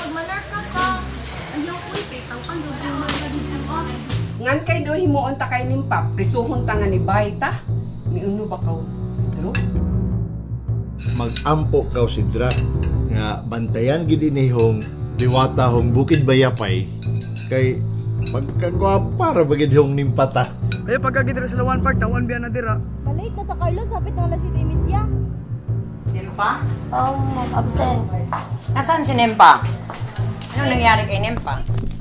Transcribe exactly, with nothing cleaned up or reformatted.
Manar ka ka. Ayaw ko ipay, tawkan doon yung mga dito. Ngan kay do himuon ta kay nimpa, prisuhon ta nga ni Bayta. Miuno ba kaw? Dro? Mag-ampo kaw sidra nga bantayan gid inihong diwata hong Bukid Bayapay kay pagkagwapa ra bagid hong nimpata. Ay pagkagidra sa lawan part tawan biya na dira. Balait na ta Carlos, hapit na lang si Dimidya. Nempa? Um, absent. Nasaan si Nempa? Ano nangyari kay Nempa?